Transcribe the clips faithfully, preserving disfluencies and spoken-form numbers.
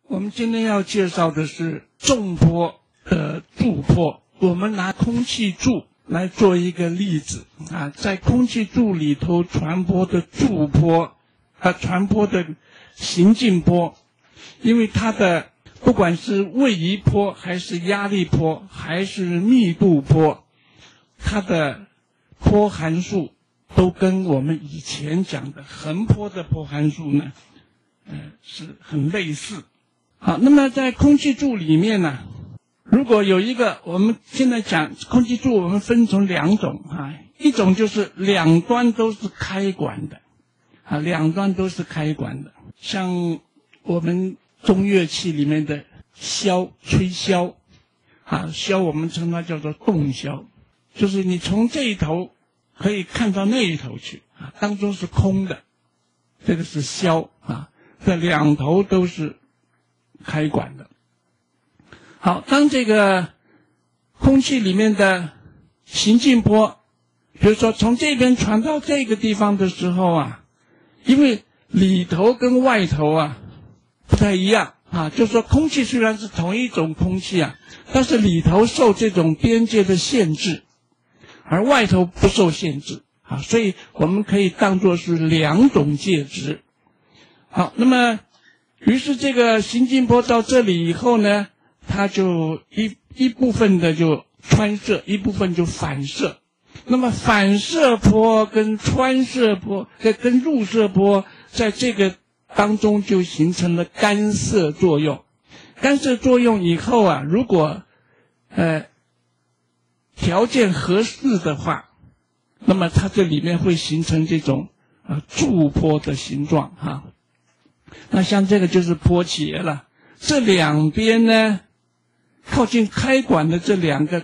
我们今天要介绍的是纵波的驻波。我们拿空气柱来做一个例子啊，在空气柱里头传播的驻波啊，传播的行进波，因为它的不管是位移波还是压力波还是密度波，它的波函数都跟我们以前讲的横波的波函数呢，呃，是很类似。好，那么在空气柱里面呢，如果有一个，我们现在讲空气柱，我们分成两种啊，一种就是两端都是开管的，啊，两端都是开管的，像我们中乐器里面的箫、吹箫，啊，箫我们称它叫做动箫，就是你从这一头可以看到那一头去，啊，当中是空的，这个是箫啊，这两头都是开管的。好，当这个空气里面的行进波，比如说从这边传到这个地方的时候啊，因为里头跟外头啊不太一样啊，就是说空气虽然是同一种空气啊，但是里头受这种边界的限制，而外头不受限制啊，所以我们可以当作是两种介质。好，那么于是这个行进波到这里以后呢，它就一一部分的就穿射，一部分就反射。那么反射波跟穿射波跟跟入射波在这个当中就形成了干涉作用。干涉作用以后啊，如果呃条件合适的话，那么它这里面会形成这种呃驻波的形状哈、啊。那像这个就是波节了，这两边呢，靠近开管的这两个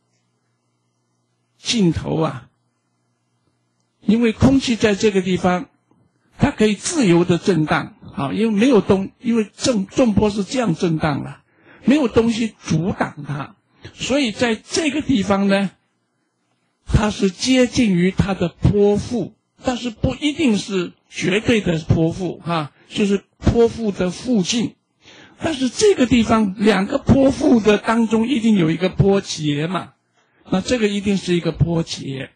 尽头啊，因为空气在这个地方，它可以自由的震荡啊，因为没有东，因为正纵波是这样震荡的，没有东西阻挡它，所以在这个地方呢，它是接近于它的波腹，但是不一定是绝对的波腹哈、啊，就是波腹的附近。但是这个地方两个波腹的当中一定有一个波节嘛，那这个一定是一个波节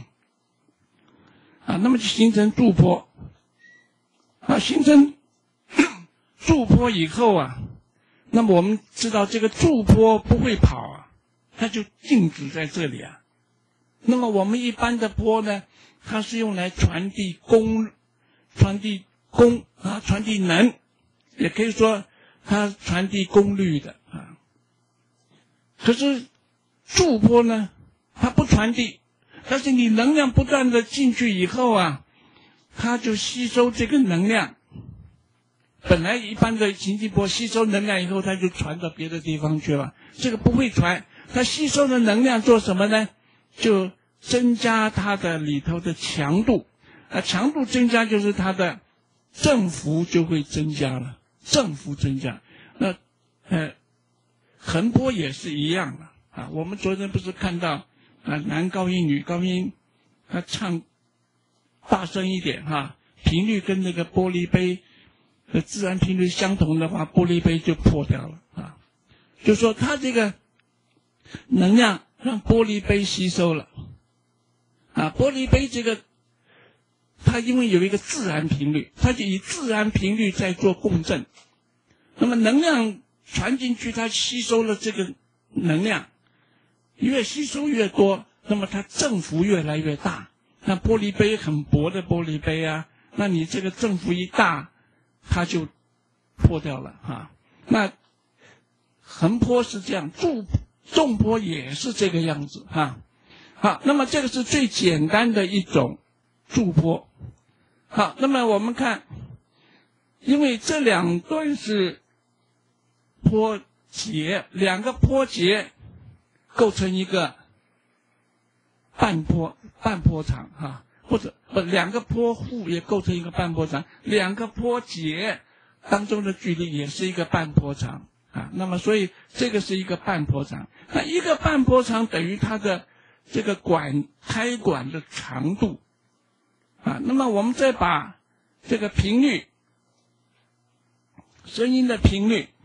啊，那么就形成驻波啊，形成驻波以后啊，那么我们知道这个驻波不会跑啊，它就静止在这里啊。那么我们一般的波呢，它是用来传递功、传递功啊、传递能，也可以说它传递功率的啊。可是驻波呢，它不传递，但是你能量不断的进去以后啊，它就吸收这个能量。本来一般的行进波吸收能量以后，它就传到别的地方去了，这个不会传。它吸收的能量做什么呢？就增加它的里头的强度，啊，强度增加就是它的振幅就会增加了，振幅增加。那呃，横波也是一样的啊。我们昨天不是看到啊，男高音女高音，他唱大声一点哈、啊，频率跟那个玻璃杯的自然频率相同的话，玻璃杯就破掉了啊。就说它这个能量让玻璃杯吸收了。啊，玻璃杯这个，它因为有一个自然频率，它就以自然频率在做共振。那么能量传进去，它吸收了这个能量，越吸收越多，那么它振幅越来越大。那玻璃杯很薄的玻璃杯啊，那你这个振幅一大，它就破掉了哈。那横波是这样，纵纵波也是这个样子哈。好，那么这个是最简单的一种驻波。好，那么我们看，因为这两段是波节，两个波节构成一个半波半波长哈，或者不两个波腹也构成一个半波长，两个波节当中的距离也是一个半波长啊。那么所以这个是一个半波长，那一个半波长等于它的这个管开管的长度啊，那么我们再把这个频率，声音的频率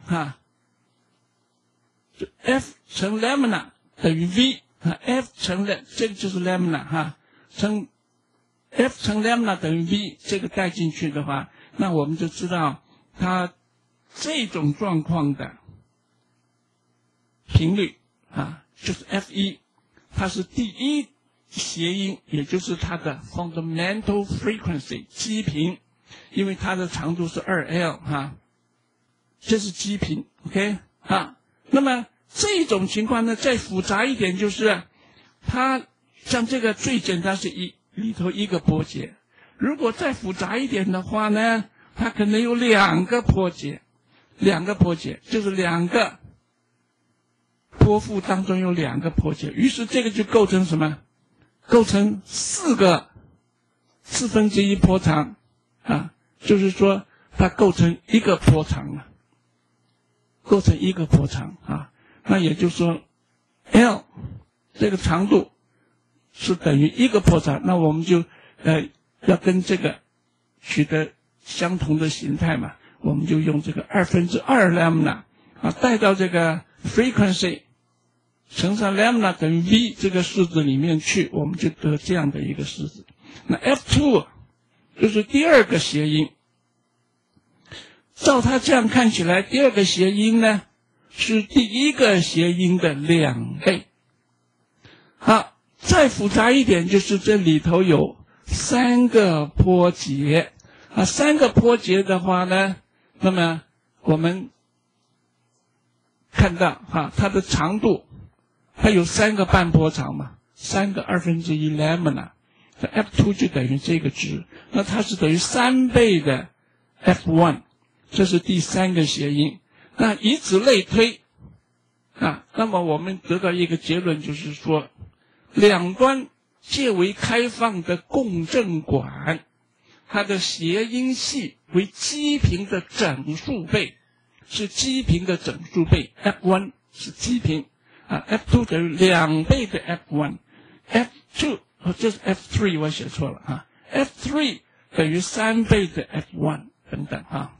啊，就 F 乘 lambda 等于 V 啊 ，F 乘的这个就是 lambda 哈，乘 F 乘 lambda 等于 V， 这个带进去的话，那我们就知道它这种状况的频率啊，就是 F 一， 它是第一谐音，也就是它的 fundamental frequency 基频，因为它的长度是 二 L 哈，这是基频 ，OK 啊。那么这种情况呢，再复杂一点，就是它像这个最简单是一里头一个波节，如果再复杂一点的话呢，它可能有两个波节，两个波节就是两个波幅当中有两个波节，于是这个就构成什么？构成四个四分之一波长啊，就是说它构成一个波长了，构成一个波长啊。那也就是说 ，L 这个长度是等于一个波长，那我们就呃要跟这个取得相同的形态嘛，我们就用这个二分之二 lambda 啊带到这个 frequency 乘上 lambda 等于 v 这个式子里面去，我们就得这样的一个式子。那 F 二 就是第二个谐音，照它这样看起来，第二个谐音呢是第一个谐音的两倍。好，再复杂一点，就是这里头有三个波节啊，三个波节的话呢，那么我们看到哈，它的长度，它有三个半波长嘛，三个二分之一 lambda， 那 F 二 就等于这个值，那它是等于三倍的 F 一， 这是第三个谐音。那以此类推啊，那么我们得到一个结论，就是说，两端介为开放的共振管，它的谐音系为基频的整数倍，是基频的整数倍 ，F 一 是基频啊 ，F 二 等于两倍的 F 一 ，F 二 哦，这是 F 三， 我写错了啊 ，F 三 等于三倍的 F 一等等啊。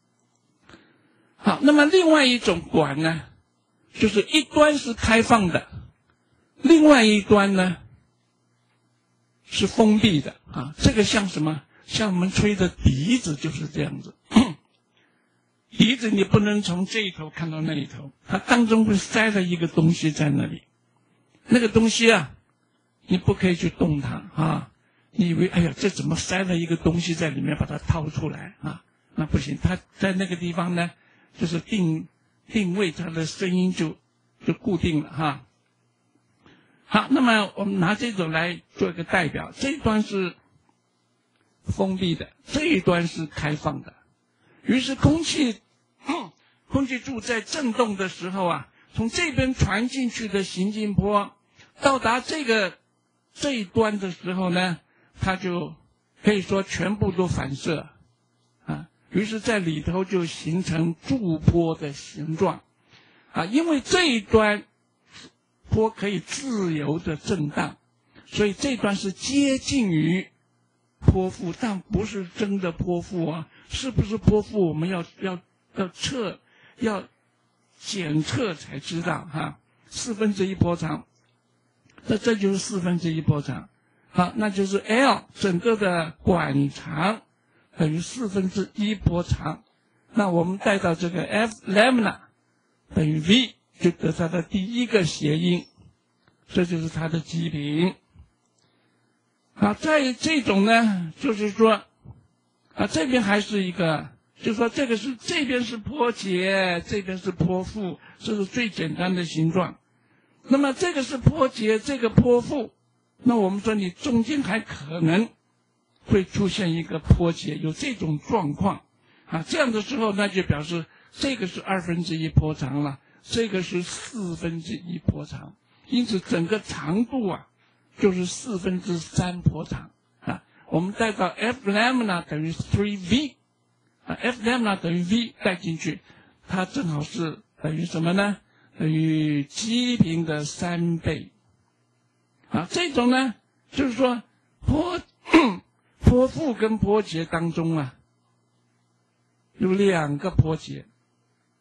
好，那么另外一种管呢，就是一端是开放的，另外一端呢是封闭的啊。这个像什么？像我们吹的笛子就是这样子。笛子你不能从这一头看到那一头，它当中会塞了一个东西在那里。那个东西啊，你不可以去动它啊。你以为哎呀，这怎么塞了一个东西在里面，把它掏出来啊？那不行，它在那个地方呢，就是定定位它的声音就就固定了哈。好，那么我们拿这种来做一个代表，这一端是封闭的，这一端是开放的。于是空气，空气柱在振动的时候啊，从这边传进去的行进波，到达这个这一端的时候呢，它就可以说全部都反射啊。于是在里头就形成柱波的形状啊，因为这一端波可以自由的震荡，所以这段是接近于波幅，但不是真的波幅啊。是不是波幅我们要要要测要检测才知道哈。四分之一波长，那这就是四分之一波长。好，那就是 L 整个的管长等于四分之一波长。那我们带到这个 F lambda 等于 V， 就得它的第一个谐音，这就是它的基频。好，在这种呢，就是说啊，这边还是一个，就是说这个是这边是波节，这边是波幅，这是最简单的形状。那么这个是波节，这个波幅，那我们说你中间还可能会出现一个波节，有这种状况啊，这样的时候那就表示这个是二分之一波长了，这个是四分之一波长，因此整个长度啊就是四分之三波长啊。我们带到 F lambda 等于 三 V 啊 ，F lambda 等于 V 带进去，它正好是等于什么呢？等于基频的三倍啊。这种呢，就是说波波幅跟波节当中啊，有两个波节，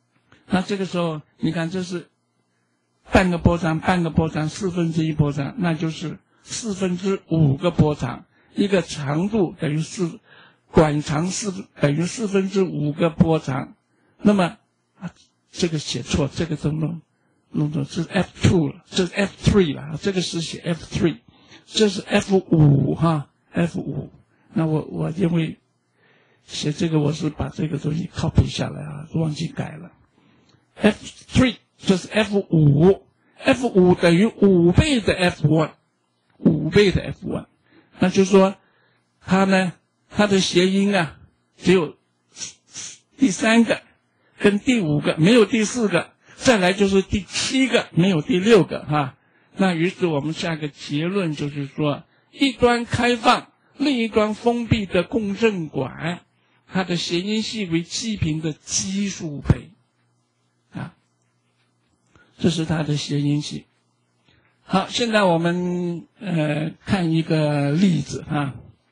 那这个时候你看这是半个波长，半个波长，四分之一波长，那就是四分之五个波长，一个长度等于四，管长四等于四分之五个波长。那么啊，这个写错，这个都弄弄错，这是 F 二 了，这是 F 三 了，这个是写 F 三，这是 F 五 哈 ，F 五。那我我因为写这个我是把这个东西 copy 下来啊，忘记改了。F 三 这是 F 五 ，F 五 等于五倍的 F 一， 五倍的 F 一， 那就是说它呢，它的谐音啊只有第三个跟第五个，没有第四个，再来就是第七个，没有第六个哈。那于是我们下一个结论就是说，一端开放，另一端封闭的共振管，它的谐音系为基频的奇数倍啊，这是它的谐音系。好，现在我们呃看一个例子啊。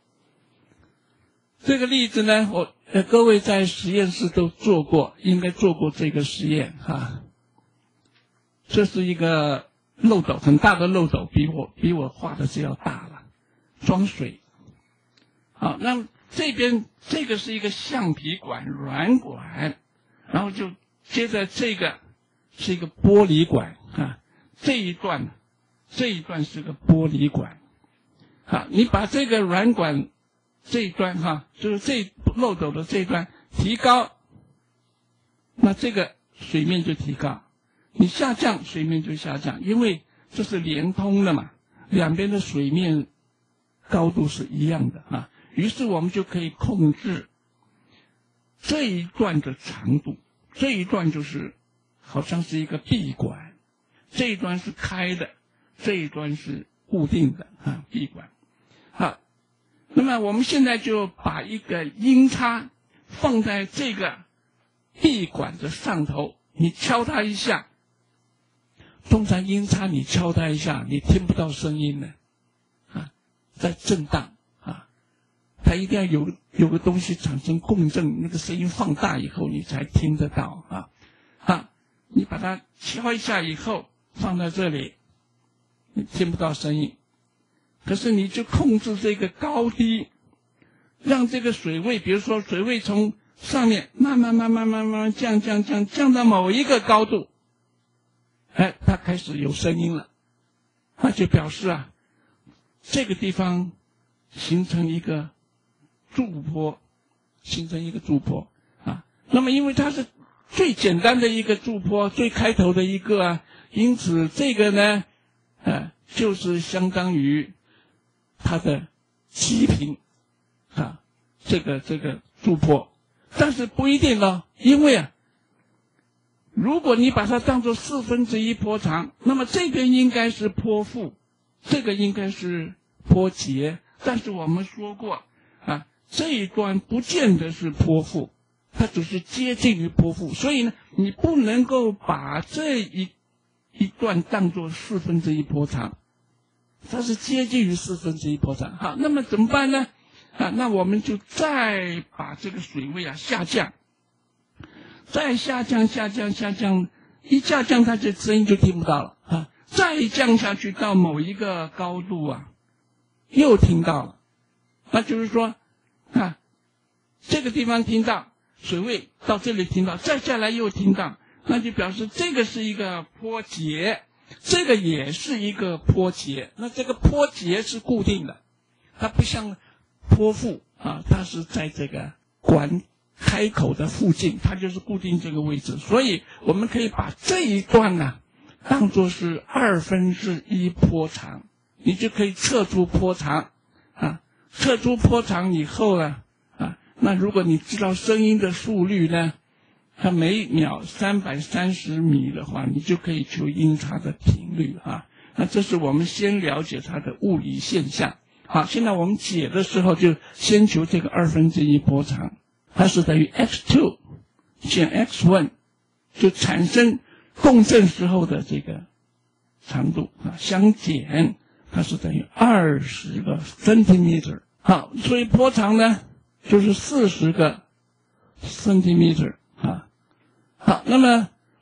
这个例子呢，我呃各位在实验室都做过，应该做过这个实验哈。这是一个漏斗，很大的漏斗，比我比我画的是要大了，装水。好，那这边这个是一个橡皮管软管，然后就接着这个是一个玻璃管啊，这一段这一段是个玻璃管。好，你把这个软管这一端哈，就是这漏斗的这一端提高，那这个水面就提高，你下降水面就下降，因为这是连通的嘛，两边的水面高度是一样的啊。于是我们就可以控制这一段的长度，这一段就是好像是一个闭管，这一端是开的，这一端是固定的啊，闭管。好，那么我们现在就把一个音叉放在这个闭管的上头，你敲它一下，通常音叉你敲它一下，你听不到声音的啊，在震荡。它一定要有有个东西产生共振，那个声音放大以后你才听得到啊啊！你把它敲一下以后放在这里，你听不到声音，可是你就控制这个高低，让这个水位，比如说水位从上面慢慢慢慢慢慢降降降降到某一个高度，哎，它开始有声音了，那就表示啊，这个地方形成一个驻波，形成一个驻波啊。那么因为它是最简单的一个驻波，最开头的一个啊，因此这个呢，呃，就是相当于它的基频啊，这个这个驻波。但是不一定哦，因为啊，如果你把它当作四分之一波长，那么这边应该是波腹，这个应该是波节。但是我们说过啊，这一段不见得是波腹，它只是接近于波腹，所以呢，你不能够把这一一段当作四分之一波长，它是接近于四分之一波长。好，那么怎么办呢？啊，那我们就再把这个水位啊下降，再下降下降下降，一下降它这声音就听不到了啊，再降下去到某一个高度啊，又听到了，那就是说啊，这个地方听到水位，到这里听到，再下来又听到，那就表示这个是一个波节，这个也是一个波节。那这个波节是固定的，它不像波腹啊，它是在这个管开口的附近，它就是固定这个位置。所以我们可以把这一段呢、啊、当作是二分之一波长，你就可以测出波长啊。测出波长以后呢啊，那如果你知道声音的速率呢，它每秒三百三十米的话，你就可以求音叉的频率啊。那这是我们先了解它的物理现象。好，现在我们解的时候就先求这个二分之一波长，它是等于 x 二 减 x 一， 就产生共振时候的这个长度啊，相减，它是等于二十个 centimeter。好，所以波长呢就是四十个 centimeter 啊。好，那么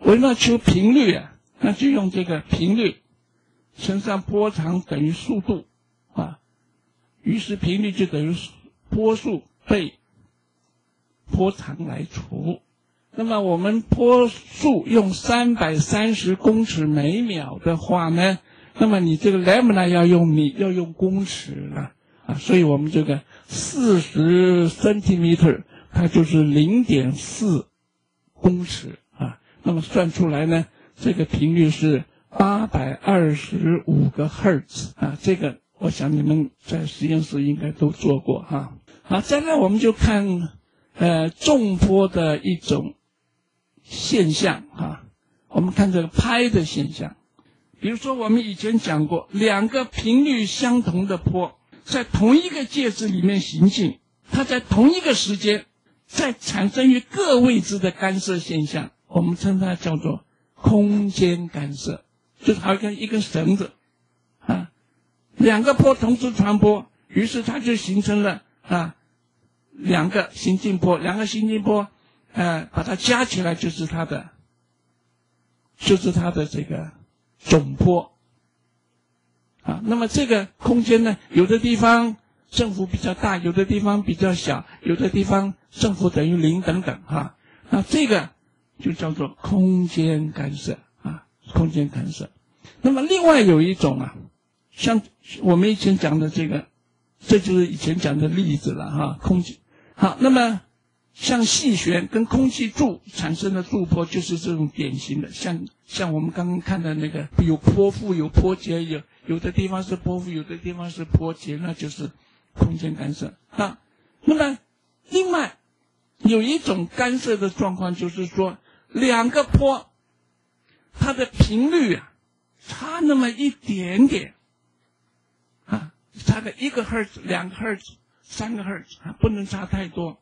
我们要求频率啊，那就用这个频率乘上波长等于速度啊，于是频率就等于波速被波长来除。那么我们波速用三百三十公尺每秒的话呢，那么你这个 lambda 要用米要用公尺了啊，所以我们这个四十 centimeter 它就是 零点四 公尺啊，那么算出来呢，这个频率是八百二十五个赫兹啊，这个我想你们在实验室应该都做过哈。好，再来我们就看呃重波的一种现象啊，我们看这个拍的现象。比如说我们以前讲过，两个频率相同的波在同一个介质里面行进，它在同一个时间在产生于各位置的干涉现象，我们称它叫做空间干涉，就是好像一根绳子啊，两个波同时传播，于是它就形成了啊两个行进波，两个行进波呃把它加起来就是它的就是它的这个总波啊。那么这个空间呢，有的地方振幅比较大，有的地方比较小，有的地方振幅等于零等等啊。那这个就叫做空间干涉啊，空间干涉。那么另外有一种啊，像我们以前讲的这个，这就是以前讲的例子了哈，空气。好，那么像气旋跟空气柱产生的驻波就是这种典型的，像像我们刚刚看的那个有波腹有波节，有有的地方是波腹，有的地方是波节，那就是空间干涉啊。那么另外有一种干涉的状况，就是说两个波它的频率啊差那么一点点啊，差个一个赫兹、两个赫兹、三个赫兹啊，不能差太多。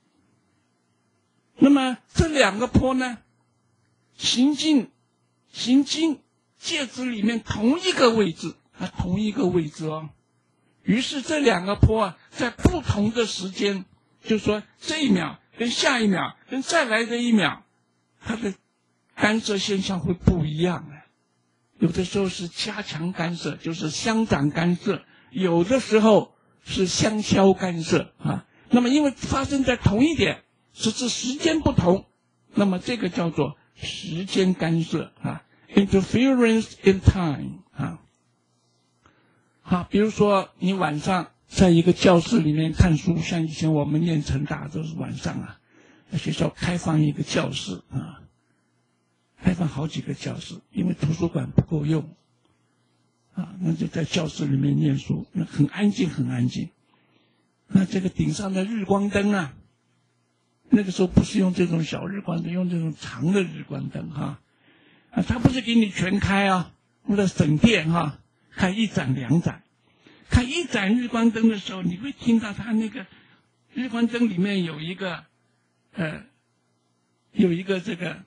那么这两个波呢，行进行进介质里面同一个位置啊，同一个位置哦。于是这两个波啊，在不同的时间，就是说这一秒跟下一秒跟再来的一秒，它的干涉现象会不一样的。有的时候是加强干涉，就是相长干涉；有的时候是相消干涉啊。那么因为发生在同一点，只是时间不同，那么这个叫做时间干涉啊 ，interference in time 啊。好，比如说你晚上在一个教室里面看书，像以前我们念成大都是晚上啊，学校开放一个教室啊，开放好几个教室，因为图书馆不够用啊，那就在教室里面念书，那很安静很安静。那这个顶上的日光灯啊，那个时候不是用这种小日光灯，用这种长的日光灯哈啊，它不是给你全开啊，为了省电哈，开一盏两盏。开一盏日光灯的时候，你会听到它那个日光灯里面有一个呃有一个这个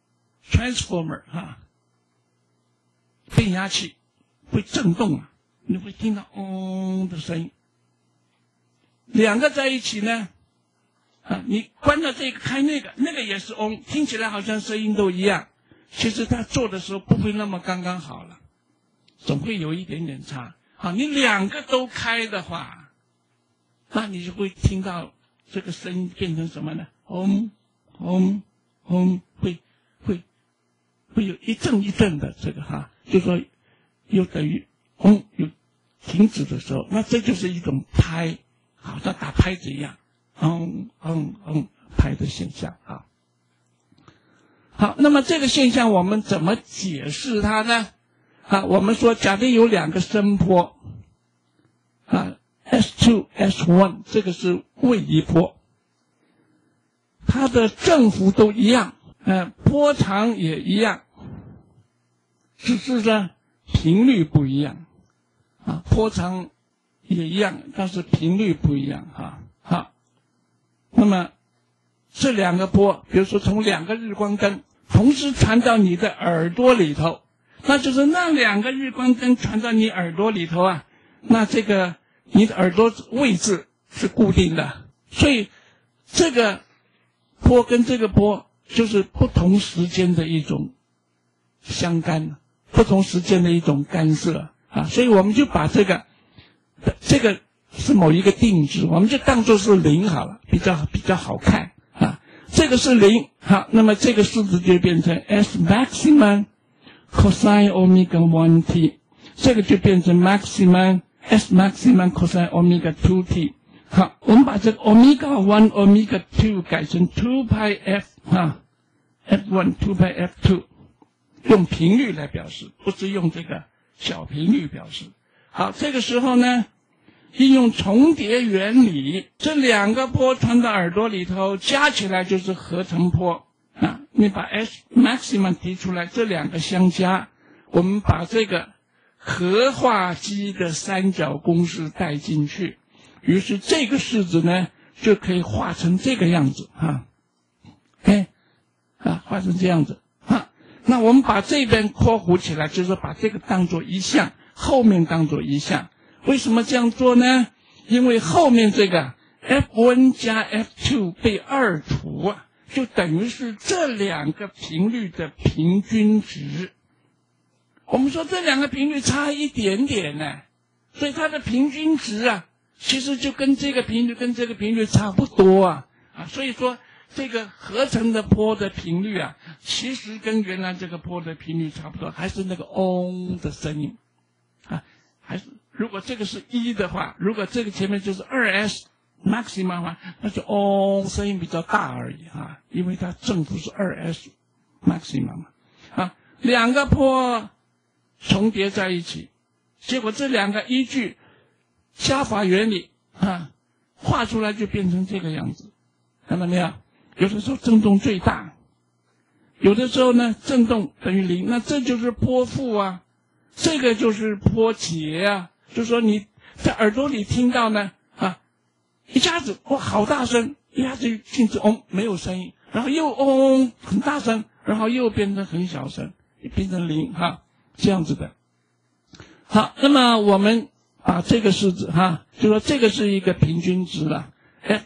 transformer 哈，变压器会震动啊，你会听到嗡的声音。两个在一起呢啊，你关了这个开那个，那个也是嗡，听起来好像声音都一样，其实它做的时候不会那么刚刚好了，总会有一点点差。好，你两个都开的话，那你就会听到这个声音变成什么呢？嗡嗡嗡，会会会有一阵一阵的这个哈，就说有等于嗡有停止的时候，那这就是一种拍，好像打拍子一样，嗡嗡嗡拍的现象啊。好，那么这个现象我们怎么解释它呢？啊，我们说，假定有两个声波，啊 ，S 二 S 一， 这个是位移波，它的振幅都一样，呃，波长也一样，只是呢频率不一样，啊，波长也一样，但是频率不一样哈。好，那么这两个波，比如说从两个日光灯同时传到你的耳朵里头。那就是那两个日光灯传到你耳朵里头啊，那这个你的耳朵位置是固定的，所以这个波跟这个波就是不同时间的一种相干，不同时间的一种干涉啊，所以我们就把这个这个是某一个定值，我们就当作是零好了，比较比较好看啊。这个是零，好，那么这个数字就变成 s maximum cosine omega one t， 这个就变成 maximum s maximum cosine omega two t。好，我们把这个 omega one omega two 改成 two pi f 啊 f one two pi f two， 用频率来表示，不是用这个小频率表示。好，这个时候呢，应用重叠原理，这两个波传到耳朵里头，加起来就是合成波啊。你把 S maximum 提出来，这两个相加，我们把这个合化机的三角公式带进去，于是这个式子呢就可以画成这个样子啊。OK 啊，画成这样子啊。那我们把这边括弧起来，就是把这个当作一项，后面当作一项。为什么这样做呢？因为后面这个 F 一 加 F 二 被二除啊，就等于是这两个频率的平均值。我们说这两个频率差一点点呢，所以它的平均值啊，其实就跟这个频率跟这个频率差不多啊啊，所以说这个合成的波的频率啊，其实跟原来这个波的频率差不多，还是那个嗡的声音啊，还是。如果这个是一的话，如果这个前面就是二 S maximum 的话，那就哦声音比较大而已啊，因为它正负是二 S maximum 嘛啊，两个波重叠在一起，结果这两个依据加法原理啊，画出来就变成这个样子，看到没有？有的时候振动最大，有的时候呢振动等于零，那这就是波负啊，这个就是波节啊。就是说你在耳朵里听到呢啊，一下子哇好大声，一下子静止嗡没有声音，然后又嗡很大声，然后又变成很小声，变成零哈，这样子的。好，那么我们把这个式子哈，就说这个是一个平均值了 ，f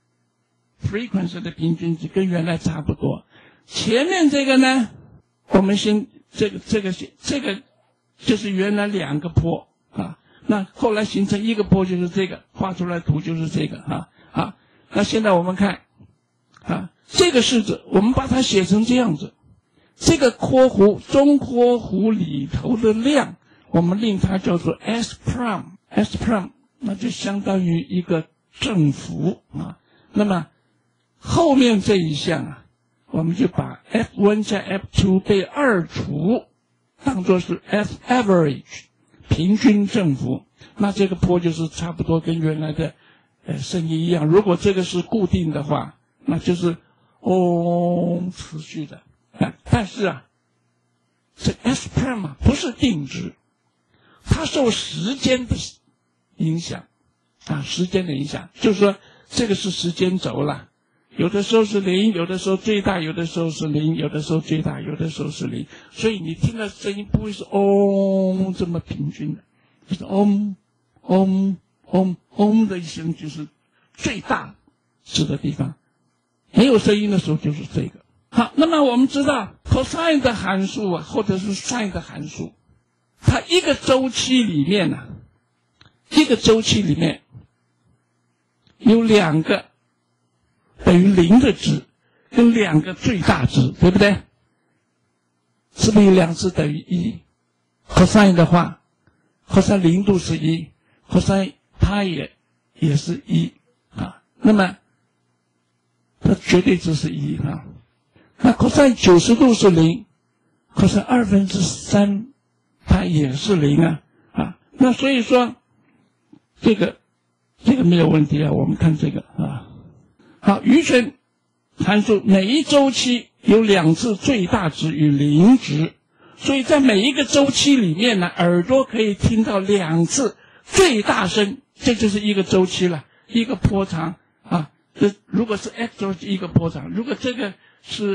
frequency 的平均值跟原来差不多。前面这个呢，我们先这个这个这个就是原来两个波啊。那后来形成一个波就是这个，画出来图就是这个啊啊。那现在我们看啊，这个式子我们把它写成这样子，这个括弧中括弧里头的量，我们令它叫做 S prime S prime， 那就相当于一个正负啊。那么后面这一项啊，我们就把 F 一 加 F 二 被二除当作是 F average。平均振幅，那这个波就是差不多跟原来的呃声音一样。如果这个是固定的话，那就是嗡持续的。啊，但是啊，这 S prime 啊不是定值，它受时间的影响啊，时间的影响，就是说这个是时间轴了。有的时候是零，有的时候最大，有的时候是零，有的时候最大，有的时候是零，所以你听到声音不会是嗡这么平均的，就是嗡嗡嗡嗡的一声，就是最大值的地方。没有声音的时候就是这个。好，那么我们知道 cosine 的函数啊，或者是 sin 的函数，它一个周期里面呢、啊，一个周期里面有两个等于零的值跟两个最大值，对不对？是不是有两次等于一 ？cosine 的话 ，cosine 零度是一 ，cosine 它也也是一啊。那么它绝对值是一啊。那 cosine 九十度是零 ，cosine 二分之三它也是零啊啊。那所以说这个这个没有问题啊。我们看这个啊。好，余弦函数每一周期有两次最大值与零值，所以在每一个周期里面呢，耳朵可以听到两次最大声，这就是一个周期了，一个波长啊。这如果是 x 周期一个波长，如果这个是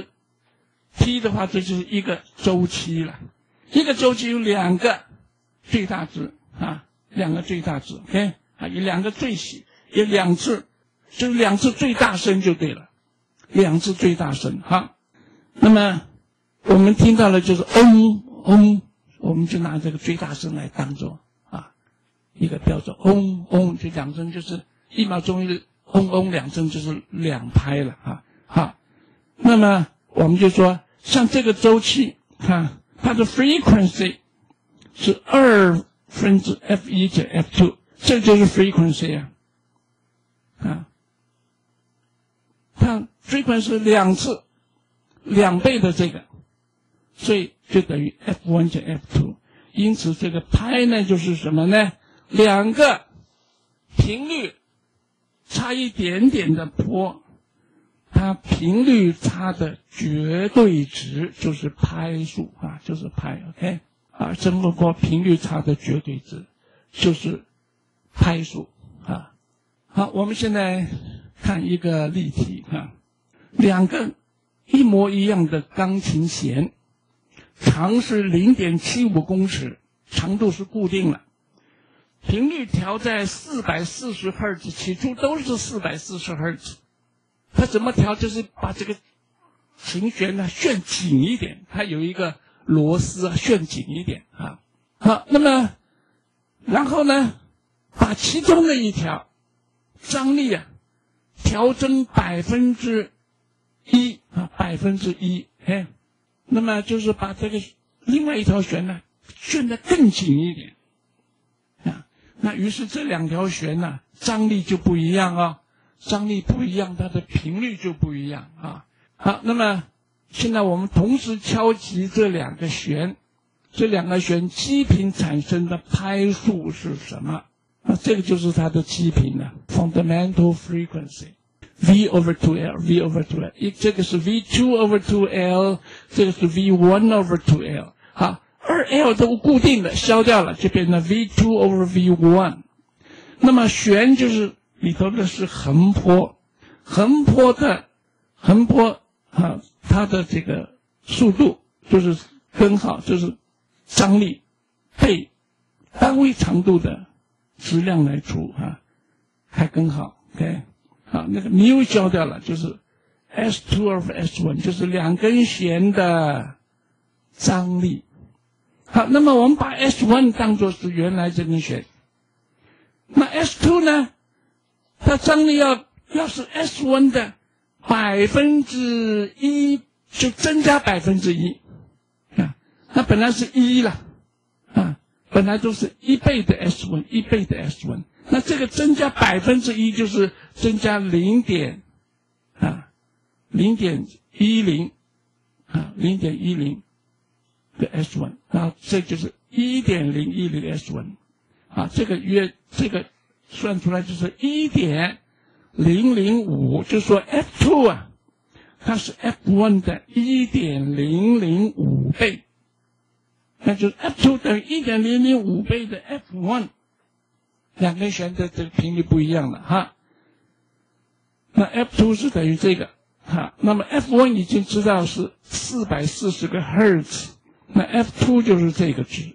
t 的话，这就是一个周期了。一个周期有两个最大值啊，两个最大值 ，OK 啊，有两个最小，有两次。就是两次最大声就对了，两次最大声哈。 那么我们听到了就是嗡嗡，我们就拿这个最大声来当做啊一个标准，嗡嗡就两声，就是一秒钟一嗡嗡两声就是两拍了啊。好，那么我们就说像这个周期，看它的 frequency 是二分之 F 一 减 F 二， 这就是 frequency 啊啊，它 frequency 两次两倍的这个，所以就等于 F 一 减 F 二， 因此这个拍呢就是什么呢？两个频率差一点点的波，它频率差的绝对值就是拍数啊，就是拍 OK 啊，整个波频率差的绝对值就是拍数啊。好，我们现在看一个例题啊，两个一模一样的钢琴弦，长是 零点七五公尺，长度是固定了，频率调在四百四十赫兹，起初都是四百四十赫兹。它怎么调？就是把这个琴弦呢旋紧一点，它有一个螺丝啊，旋紧一点啊。好，那么然后呢，把其中的一条张力啊调整百分之一啊，百分之一，哎，那么就是把这个另外一条弦呢旋得更紧一点啊。那于是这两条弦呢张力就不一样啊。张力不一样，它的频率就不一样啊。好，那么现在我们同时敲击这两个弦，这两个弦基频产生的拍数是什么？啊，这个就是它的基频了 ，fundamental frequency v over two l v over two l， 一这个是 v two over two l， 这个是 v one over two l。好，二 l 都固定的消掉了，就变成 v two over v one。那么弦就是里头的是横波，横波的横波啊，它的这个速度就是根号，就是张力被单位长度的质量来除啊，开根号 ，OK， 好，那个 mu 消掉了，就是 S two over S one， 就是两根弦的张力。好，那么我们把 S one 当作是原来这根弦，那 S two 呢？它张力要要是 S 一 的百分之一，就增加百分之一啊，那本来是一了啊，本来都是一倍的 S 一，一倍的 S 一，那这个增加百分之一就是增加零点啊，零点一零啊，零点一零的 S 一，啊，这就是一点零一零 S 一啊，这个约这个。算出来就是 一点零零五， 就是说 F 二 啊，它是 F 一 的 一点零零五 倍，那就是 F 二 等于 一点零零五 倍的 F 一， 两根弦的这个频率不一样了哈。那 F 二 是等于这个哈，那么 F 一 已经知道是四百四十个赫兹，那 F 二 就是这个值，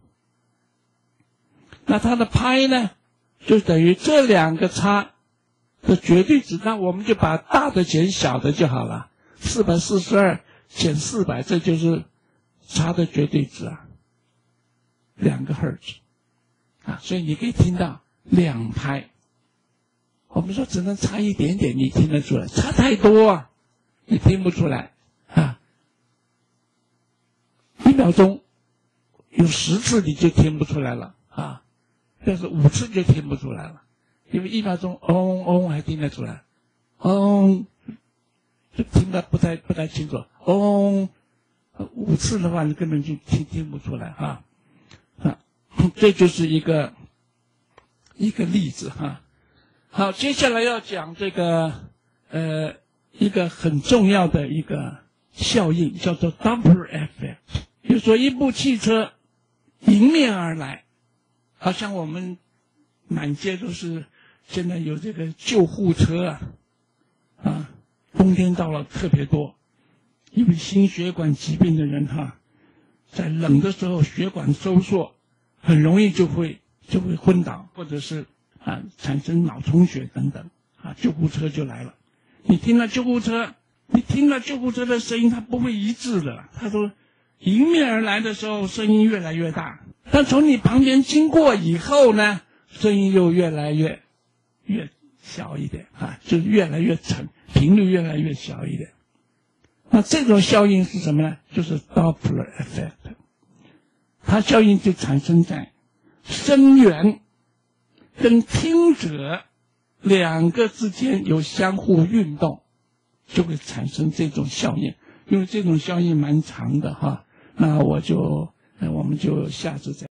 那它的拍呢？就等于这两个差的绝对值，那我们就把大的减小的就好了。四百四十二减四百，这就是差的绝对值啊，两个赫兹啊，所以你可以听到两拍。我们说只能差一点点，你听得出来；差太多啊，你听不出来啊。一秒钟有十次你就听不出来了啊。但是五次就听不出来了，因为一秒钟嗡嗡还听得出来，嗡就听得不太不太清楚，嗡五次的话你根本就听听不出来哈啊，这就是一个一个例子哈。好，接下来要讲这个呃一个很重要的一个效应，叫做 Doppler effect， 就是说一部汽车迎面而来。好像我们满街都是现在有这个救护车啊，啊，冬天到了特别多，因为心血管疾病的人哈、啊，在冷的时候血管收缩，很容易就会就会昏倒，或者是啊产生脑充血等等啊，救护车就来了。你听到救护车你听到救护车的声音，它不会一致的。他说，迎面而来的时候声音越来越大，但从你旁边经过以后呢，声音又越来越越小一点啊，就越来越沉，频率越来越小一点。那这种效应是什么呢？就是 Doppler effect。它效应就产生在声源跟听者两个之间有相互运动，就会产生这种效应。因为这种效应蛮长的哈，那我就，我们就下次再。